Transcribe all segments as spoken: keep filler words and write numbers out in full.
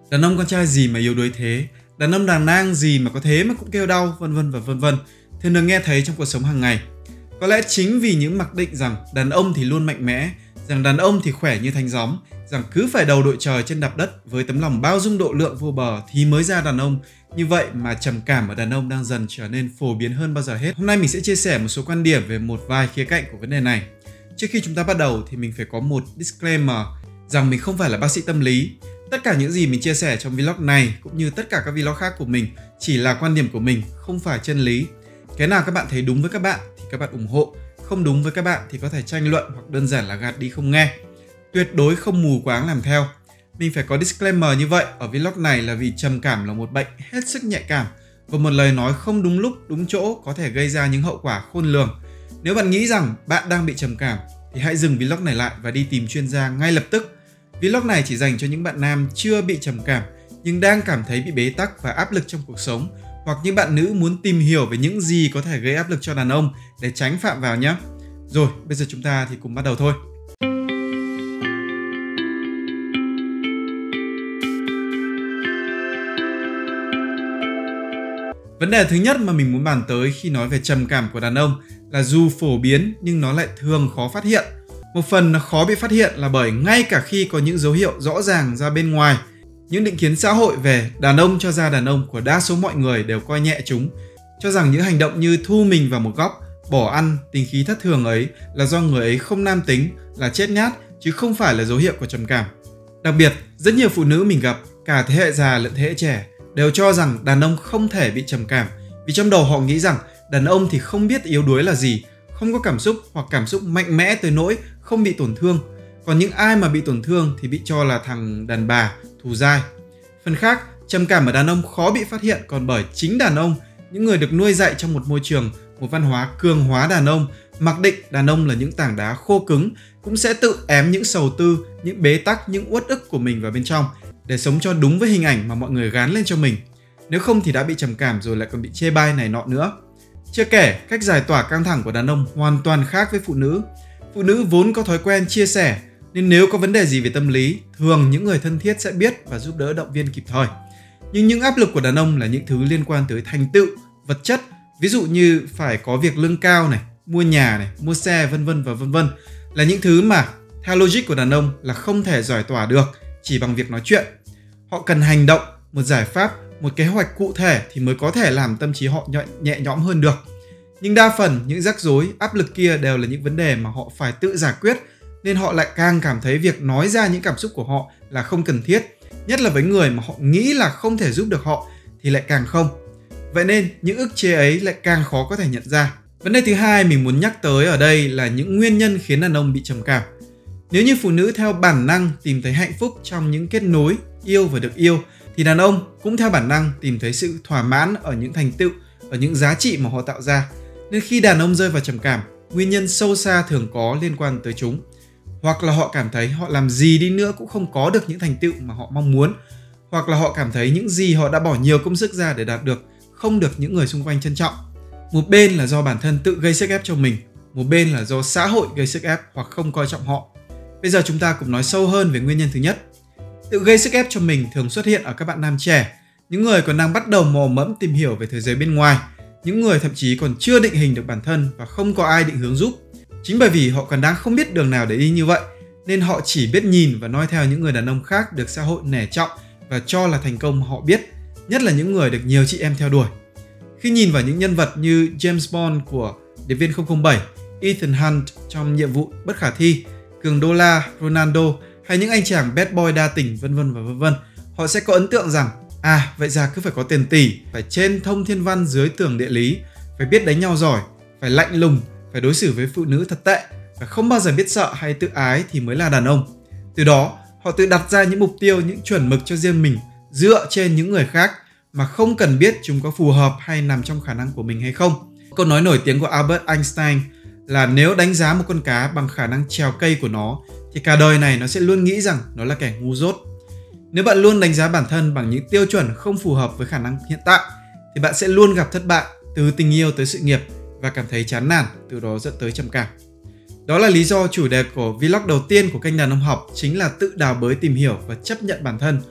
Đàn ông con trai gì mà yếu đuối thế, đàn ông đàn nang gì mà có thế mà cũng kêu đau, vân vân và vân vân, thường được nghe thấy trong cuộc sống hàng ngày. Có lẽ chính vì những mặc định rằng đàn ông thì luôn mạnh mẽ, rằng đàn ông thì khỏe như thanh gióng, rằng cứ phải đầu đội trời chân đạp đất với tấm lòng bao dung độ lượng vô bờ thì mới ra đàn ông. Như vậy mà trầm cảm ở đàn ông đang dần trở nên phổ biến hơn bao giờ hết. Hôm nay mình sẽ chia sẻ một số quan điểm về một vài khía cạnh của vấn đề này. Trước khi chúng ta bắt đầu thì mình phải có một disclaimer rằng mình không phải là bác sĩ tâm lý. Tất cả những gì mình chia sẻ trong vlog này cũng như tất cả các vlog khác của mình chỉ là quan điểm của mình, không phải chân lý. Cái nào các bạn thấy đúng với các bạn thì các bạn ủng hộ, không đúng với các bạn thì có thể tranh luận hoặc đơn giản là gạt đi không nghe. Tuyệt đối không mù quáng làm theo. Mình phải có disclaimer như vậy ở vlog này là vì trầm cảm là một bệnh hết sức nhạy cảm và một lời nói không đúng lúc, đúng chỗ có thể gây ra những hậu quả khôn lường. Nếu bạn nghĩ rằng bạn đang bị trầm cảm thì hãy dừng vlog này lại và đi tìm chuyên gia ngay lập tức. Vlog này chỉ dành cho những bạn nam chưa bị trầm cảm nhưng đang cảm thấy bị bế tắc và áp lực trong cuộc sống, hoặc những bạn nữ muốn tìm hiểu về những gì có thể gây áp lực cho đàn ông để tránh phạm vào nhé. Rồi, bây giờ chúng ta thì cùng bắt đầu thôi. Vấn đề thứ nhất mà mình muốn bàn tới khi nói về trầm cảm của đàn ông là dù phổ biến nhưng nó lại thường khó phát hiện. Một phần nó khó bị phát hiện là bởi ngay cả khi có những dấu hiệu rõ ràng ra bên ngoài, những định kiến xã hội về đàn ông cho ra đàn ông của đa số mọi người đều coi nhẹ chúng, cho rằng những hành động như thu mình vào một góc, bỏ ăn, tính khí thất thường ấy là do người ấy không nam tính, là chết nhát, chứ không phải là dấu hiệu của trầm cảm. Đặc biệt, rất nhiều phụ nữ mình gặp, cả thế hệ già lẫn thế hệ trẻ, đều cho rằng đàn ông không thể bị trầm cảm, vì trong đầu họ nghĩ rằng đàn ông thì không biết yếu đuối là gì, không có cảm xúc hoặc cảm xúc mạnh mẽ tới nỗi không bị tổn thương. Còn những ai mà bị tổn thương thì bị cho là thằng đàn bà, thù dai. Phần khác, trầm cảm ở đàn ông khó bị phát hiện còn bởi chính đàn ông, những người được nuôi dạy trong một môi trường, một văn hóa cường hóa đàn ông, mặc định đàn ông là những tảng đá khô cứng, cũng sẽ tự ém những sầu tư, những bế tắc, những uất ức của mình vào bên trong để sống cho đúng với hình ảnh mà mọi người gán lên cho mình. Nếu không thì đã bị trầm cảm rồi lại còn bị chê bai này nọ nữa. Chưa kể, cách giải tỏa căng thẳng của đàn ông hoàn toàn khác với phụ nữ. Phụ nữ vốn có thói quen chia sẻ, nên nếu có vấn đề gì về tâm lý, thường những người thân thiết sẽ biết và giúp đỡ động viên kịp thời. Nhưng những áp lực của đàn ông là những thứ liên quan tới thành tựu, vật chất, ví dụ như phải có việc lương cao này, mua nhà này, mua xe, vân vân và vân vân, là những thứ mà theo logic của đàn ông là không thể giải tỏa được chỉ bằng việc nói chuyện. Họ cần hành động, một giải pháp, một kế hoạch cụ thể thì mới có thể làm tâm trí họ nhẹ nhõm hơn được. Nhưng đa phần những rắc rối, áp lực kia đều là những vấn đề mà họ phải tự giải quyết, nên họ lại càng cảm thấy việc nói ra những cảm xúc của họ là không cần thiết, nhất là với người mà họ nghĩ là không thể giúp được họ thì lại càng không. Vậy nên những ức chế ấy lại càng khó có thể nhận ra. Vấn đề thứ hai mình muốn nhắc tới ở đây là những nguyên nhân khiến đàn ông bị trầm cảm. Nếu như phụ nữ theo bản năng tìm thấy hạnh phúc trong những kết nối, yêu và được yêu, thì đàn ông cũng theo bản năng tìm thấy sự thỏa mãn ở những thành tựu, ở những giá trị mà họ tạo ra. Nên khi đàn ông rơi vào trầm cảm, nguyên nhân sâu xa thường có liên quan tới chúng. Hoặc là họ cảm thấy họ làm gì đi nữa cũng không có được những thành tựu mà họ mong muốn. Hoặc là họ cảm thấy những gì họ đã bỏ nhiều công sức ra để đạt được không được những người xung quanh trân trọng. Một bên là do bản thân tự gây sức ép cho mình, một bên là do xã hội gây sức ép hoặc không coi trọng họ. Bây giờ chúng ta cùng nói sâu hơn về nguyên nhân thứ nhất. Tự gây sức ép cho mình thường xuất hiện ở các bạn nam trẻ, những người còn đang bắt đầu mò mẫm tìm hiểu về thế giới bên ngoài, những người thậm chí còn chưa định hình được bản thân và không có ai định hướng giúp. Chính bởi vì họ còn đang không biết đường nào để đi như vậy, nên họ chỉ biết nhìn và noi theo những người đàn ông khác được xã hội nể trọng và cho là thành công mà họ biết, nhất là những người được nhiều chị em theo đuổi. Khi nhìn vào những nhân vật như James Bond của Điệp viên không không bảy, Ethan Hunt trong Nhiệm vụ bất khả thi, Cường Đô La, Ronaldo hay những anh chàng bad boy đa tình vân vân và vân vân, họ sẽ có ấn tượng rằng à, vậy ra cứ phải có tiền tỷ, phải trên thông thiên văn dưới tường địa lý, phải biết đánh nhau giỏi, phải lạnh lùng, phải đối xử với phụ nữ thật tệ, và không bao giờ biết sợ hay tự ái thì mới là đàn ông. Từ đó, họ tự đặt ra những mục tiêu, những chuẩn mực cho riêng mình dựa trên những người khác mà không cần biết chúng có phù hợp hay nằm trong khả năng của mình hay không. Câu nói nổi tiếng của Albert Einstein là nếu đánh giá một con cá bằng khả năng trèo cây của nó thì cả đời này nó sẽ luôn nghĩ rằng nó là kẻ ngu dốt. Nếu bạn luôn đánh giá bản thân bằng những tiêu chuẩn không phù hợp với khả năng hiện tại thì bạn sẽ luôn gặp thất bại từ tình yêu tới sự nghiệp và cảm thấy chán nản, từ đó dẫn tới trầm cảm. Đó là lý do chủ đề của vlog đầu tiên của kênh Đàn Ông Học chính là tự đào bới tìm hiểu và chấp nhận bản thân.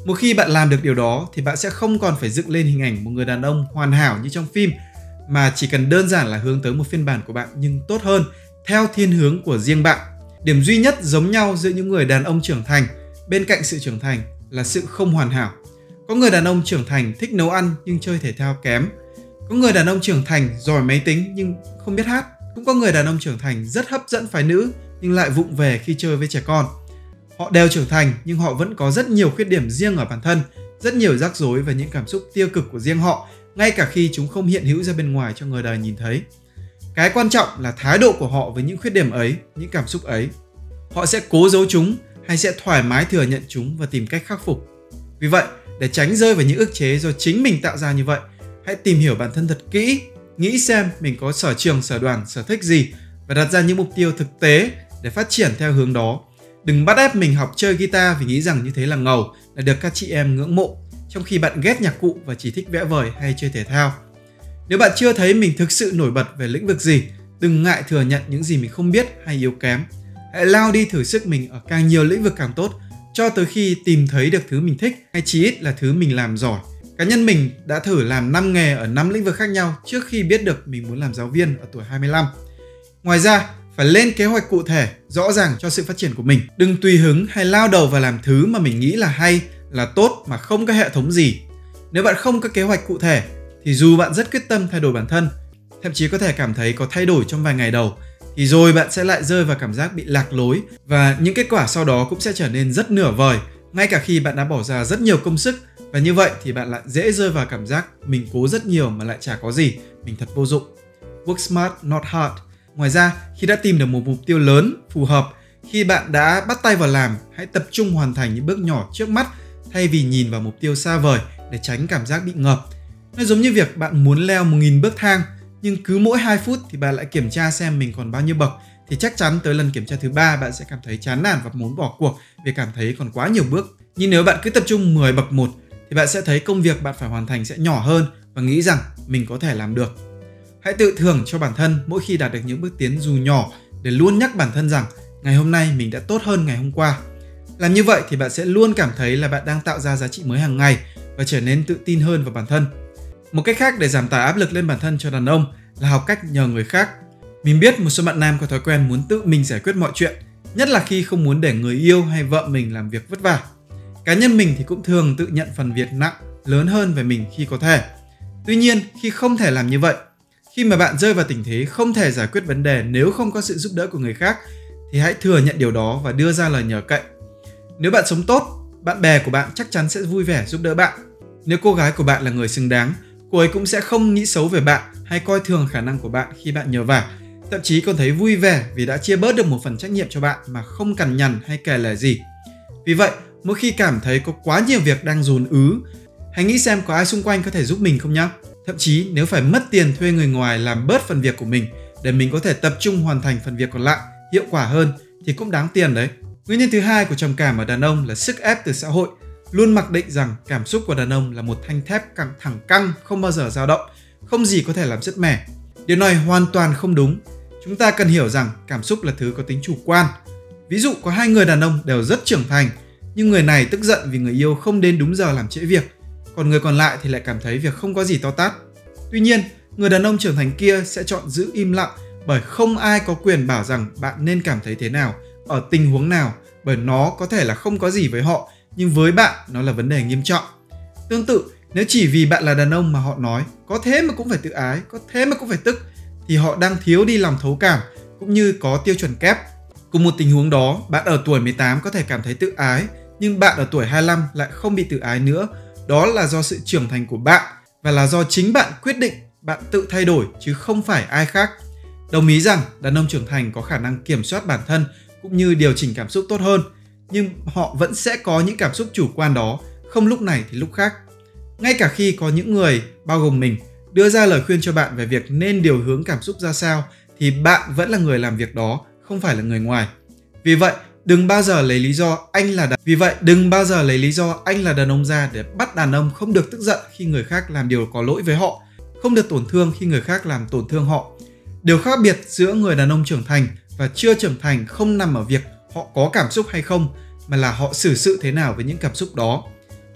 Một khi bạn làm được điều đó thì bạn sẽ không còn phải dựng lên hình ảnh một người đàn ông hoàn hảo như trong phim, mà chỉ cần đơn giản là hướng tới một phiên bản của bạn nhưng tốt hơn, theo thiên hướng của riêng bạn. Điểm duy nhất giống nhau giữa những người đàn ông trưởng thành bên cạnh sự trưởng thành là sự không hoàn hảo. Có người đàn ông trưởng thành thích nấu ăn nhưng chơi thể thao kém. Có người đàn ông trưởng thành giỏi máy tính nhưng không biết hát. Cũng có người đàn ông trưởng thành rất hấp dẫn phái nữ nhưng lại vụng về khi chơi với trẻ con. Họ đều trưởng thành nhưng họ vẫn có rất nhiều khuyết điểm riêng ở bản thân, rất nhiều rắc rối và những cảm xúc tiêu cực của riêng họ, ngay cả khi chúng không hiện hữu ra bên ngoài cho người đời nhìn thấy. Cái quan trọng là thái độ của họ với những khuyết điểm ấy, những cảm xúc ấy. Họ sẽ cố giấu chúng hay sẽ thoải mái thừa nhận chúng và tìm cách khắc phục. Vì vậy, để tránh rơi vào những ức chế do chính mình tạo ra như vậy, hãy tìm hiểu bản thân thật kỹ, nghĩ xem mình có sở trường, sở đoàn, sở thích gì và đặt ra những mục tiêu thực tế để phát triển theo hướng đó. Đừng bắt ép mình học chơi guitar vì nghĩ rằng như thế là ngầu, là được các chị em ngưỡng mộ, trong khi bạn ghét nhạc cụ và chỉ thích vẽ vời hay chơi thể thao. Nếu bạn chưa thấy mình thực sự nổi bật về lĩnh vực gì, đừng ngại thừa nhận những gì mình không biết hay yếu kém. Hãy lao đi thử sức mình ở càng nhiều lĩnh vực càng tốt, cho tới khi tìm thấy được thứ mình thích hay chí ít là thứ mình làm giỏi. Cá nhân mình đã thử làm năm nghề ở năm lĩnh vực khác nhau trước khi biết được mình muốn làm giáo viên ở tuổi hai mươi lăm. Ngoài ra, phải lên kế hoạch cụ thể, rõ ràng cho sự phát triển của mình. Đừng tùy hứng hay lao đầu vào làm thứ mà mình nghĩ là hay, là tốt mà không có hệ thống gì. Nếu bạn không có kế hoạch cụ thể, thì dù bạn rất quyết tâm thay đổi bản thân, thậm chí có thể cảm thấy có thay đổi trong vài ngày đầu, thì rồi bạn sẽ lại rơi vào cảm giác bị lạc lối và những kết quả sau đó cũng sẽ trở nên rất nửa vời, ngay cả khi bạn đã bỏ ra rất nhiều công sức. Và như vậy thì bạn lại dễ rơi vào cảm giác mình cố rất nhiều mà lại chả có gì, mình thật vô dụng. Work smart, not hard. Ngoài ra, khi đã tìm được một mục tiêu lớn, phù hợp, khi bạn đã bắt tay vào làm, hãy tập trung hoàn thành những bước nhỏ trước mắt thay vì nhìn vào mục tiêu xa vời để tránh cảm giác bị ngợp. Nó giống như việc bạn muốn leo một nghìn bước thang, nhưng cứ mỗi hai phút thì bạn lại kiểm tra xem mình còn bao nhiêu bậc, thì chắc chắn tới lần kiểm tra thứ ba bạn sẽ cảm thấy chán nản và muốn bỏ cuộc vì cảm thấy còn quá nhiều bước. Nhưng nếu bạn cứ tập trung mười bậc một thì bạn sẽ thấy công việc bạn phải hoàn thành sẽ nhỏ hơn và nghĩ rằng mình có thể làm được. Hãy tự thưởng cho bản thân mỗi khi đạt được những bước tiến dù nhỏ để luôn nhắc bản thân rằng ngày hôm nay mình đã tốt hơn ngày hôm qua. Làm như vậy thì bạn sẽ luôn cảm thấy là bạn đang tạo ra giá trị mới hàng ngày và trở nên tự tin hơn vào bản thân. Một cách khác để giảm tải áp lực lên bản thân cho đàn ông là học cách nhờ người khác. Mình biết một số bạn nam có thói quen muốn tự mình giải quyết mọi chuyện, nhất là khi không muốn để người yêu hay vợ mình làm việc vất vả. Cá nhân mình thì cũng thường tự nhận phần việc nặng, lớn hơn về mình khi có thể. Tuy nhiên, khi không thể làm như vậy, khi mà bạn rơi vào tình thế không thể giải quyết vấn đề nếu không có sự giúp đỡ của người khác, thì hãy thừa nhận điều đó và đưa ra lời nhờ cậy. Nếu bạn sống tốt, bạn bè của bạn chắc chắn sẽ vui vẻ giúp đỡ bạn. Nếu cô gái của bạn là người xứng đáng, cô ấy cũng sẽ không nghĩ xấu về bạn hay coi thường khả năng của bạn khi bạn nhờ vả, thậm chí còn thấy vui vẻ vì đã chia bớt được một phần trách nhiệm cho bạn mà không cằn nhằn hay kể lể gì. Vì vậy, mỗi khi cảm thấy có quá nhiều việc đang dồn ứ, hãy nghĩ xem có ai xung quanh có thể giúp mình không nhé. Thậm chí nếu phải mất tiền thuê người ngoài làm bớt phần việc của mình để mình có thể tập trung hoàn thành phần việc còn lại hiệu quả hơn thì cũng đáng tiền đấy. Nguyên nhân thứ hai của trầm cảm ở đàn ông là sức ép từ xã hội, luôn mặc định rằng cảm xúc của đàn ông là một thanh thép căng thẳng căng, không bao giờ dao động, không gì có thể làm sứt mẻ. Điều này hoàn toàn không đúng. Chúng ta cần hiểu rằng cảm xúc là thứ có tính chủ quan. Ví dụ có hai người đàn ông đều rất trưởng thành, nhưng người này tức giận vì người yêu không đến đúng giờ làm trễ việc, còn người còn lại thì lại cảm thấy việc không có gì to tát. Tuy nhiên, người đàn ông trưởng thành kia sẽ chọn giữ im lặng bởi không ai có quyền bảo rằng bạn nên cảm thấy thế nào, ở tình huống nào, bởi nó có thể là không có gì với họ, nhưng với bạn nó là vấn đề nghiêm trọng. Tương tự, nếu chỉ vì bạn là đàn ông mà họ nói có thế mà cũng phải tự ái, có thế mà cũng phải tức, thì họ đang thiếu đi lòng thấu cảm cũng như có tiêu chuẩn kép. Cùng một tình huống đó, bạn ở tuổi mười tám có thể cảm thấy tự ái, nhưng bạn ở tuổi hai mươi lăm lại không bị tự ái nữa. Đó là do sự trưởng thành của bạn và là do chính bạn quyết định, bạn tự thay đổi chứ không phải ai khác. Đồng ý rằng đàn ông trưởng thành có khả năng kiểm soát bản thân cũng như điều chỉnh cảm xúc tốt hơn, nhưng họ vẫn sẽ có những cảm xúc chủ quan đó, không lúc này thì lúc khác. Ngay cả khi có những người, bao gồm mình, đưa ra lời khuyên cho bạn về việc nên điều hướng cảm xúc ra sao, thì bạn vẫn là người làm việc đó, không phải là người ngoài. Vì vậy, đừng bao giờ lấy lý do anh là đàn... Vì vậy, đừng bao giờ lấy lý do anh là đàn ông ra để bắt đàn ông không được tức giận khi người khác làm điều có lỗi với họ, không được tổn thương khi người khác làm tổn thương họ. Điều khác biệt giữa người đàn ông trưởng thành và chưa trưởng thành không nằm ở việc họ có cảm xúc hay không, mà là họ xử sự thế nào với những cảm xúc đó.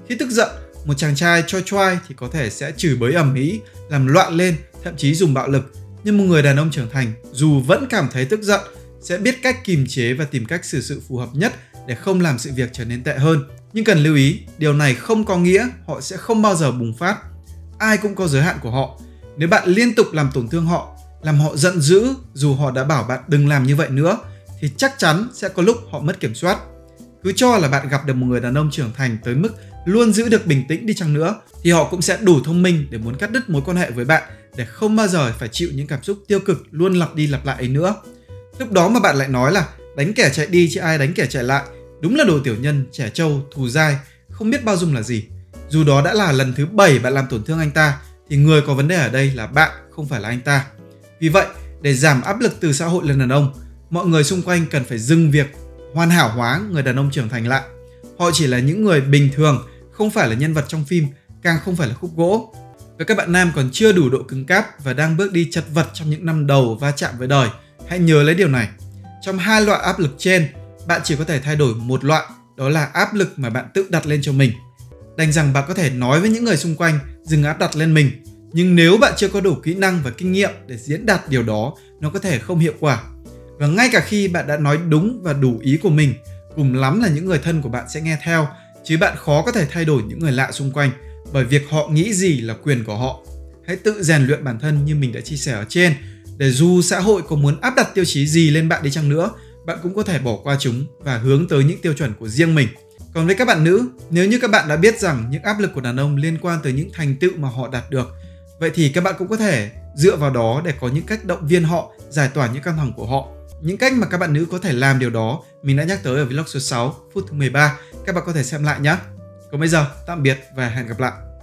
Khi tức giận, một chàng trai choi choai thì có thể sẽ chửi bới ầm ĩ, làm loạn lên, thậm chí dùng bạo lực. Nhưng một người đàn ông trưởng thành dù vẫn cảm thấy tức giận sẽ biết cách kiềm chế và tìm cách xử sự phù hợp nhất để không làm sự việc trở nên tệ hơn. Nhưng cần lưu ý, điều này không có nghĩa họ sẽ không bao giờ bùng phát. Ai cũng có giới hạn của họ. Nếu bạn liên tục làm tổn thương họ, làm họ giận dữ dù họ đã bảo bạn đừng làm như vậy nữa, thì chắc chắn sẽ có lúc họ mất kiểm soát. Cứ cho là bạn gặp được một người đàn ông trưởng thành tới mức luôn giữ được bình tĩnh đi chăng nữa, thì họ cũng sẽ đủ thông minh để muốn cắt đứt mối quan hệ với bạn để không bao giờ phải chịu những cảm xúc tiêu cực luôn lặp đi lặp lại ấy nữa. Lúc đó mà bạn lại nói là đánh kẻ chạy đi chứ ai đánh kẻ chạy lại, đúng là đồ tiểu nhân, trẻ trâu, thù dai, không biết bao dung là gì. Dù đó đã là lần thứ bảy bạn làm tổn thương anh ta, thì người có vấn đề ở đây là bạn, không phải là anh ta. Vì vậy, để giảm áp lực từ xã hội lên đàn ông, mọi người xung quanh cần phải dừng việc hoàn hảo hóa người đàn ông trưởng thành lại. Họ chỉ là những người bình thường, không phải là nhân vật trong phim, càng không phải là khúc gỗ. Và các bạn nam còn chưa đủ độ cứng cáp và đang bước đi chật vật trong những năm đầu va chạm với đời, hãy nhớ lấy điều này. Trong hai loại áp lực trên, bạn chỉ có thể thay đổi một loại, đó là áp lực mà bạn tự đặt lên cho mình. Đành rằng bạn có thể nói với những người xung quanh dừng áp đặt lên mình, nhưng nếu bạn chưa có đủ kỹ năng và kinh nghiệm để diễn đạt điều đó, nó có thể không hiệu quả. Và ngay cả khi bạn đã nói đúng và đủ ý của mình, cùng lắm là những người thân của bạn sẽ nghe theo, chứ bạn khó có thể thay đổi những người lạ xung quanh, bởi việc họ nghĩ gì là quyền của họ. Hãy tự rèn luyện bản thân như mình đã chia sẻ ở trên, để dù xã hội có muốn áp đặt tiêu chí gì lên bạn đi chăng nữa, bạn cũng có thể bỏ qua chúng và hướng tới những tiêu chuẩn của riêng mình. Còn với các bạn nữ, nếu như các bạn đã biết rằng những áp lực của đàn ông liên quan tới những thành tựu mà họ đạt được, vậy thì các bạn cũng có thể dựa vào đó để có những cách động viên họ, giải tỏa những căng thẳng của họ. Những cách mà các bạn nữ có thể làm điều đó mình đã nhắc tới ở vlog số sáu, phút thứ mười ba, các bạn có thể xem lại nhé. Còn bây giờ, tạm biệt và hẹn gặp lại.